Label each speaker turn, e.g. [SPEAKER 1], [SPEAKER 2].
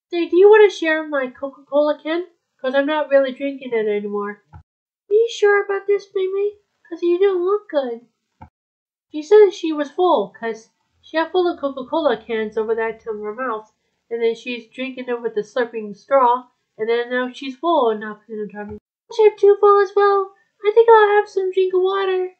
[SPEAKER 1] Say, do you want to share my Coca-Cola can? Because I'm not really drinking it anymore. Are you sure about this, Mei-Mei? Because you don't look good. She said she was full, because she had full of Coca-Cola cans over that to her mouth, and then she's drinking it with a slurping straw, and then now she's full and not in her tummy. I'm too full as well. I think I'll have some drink of water.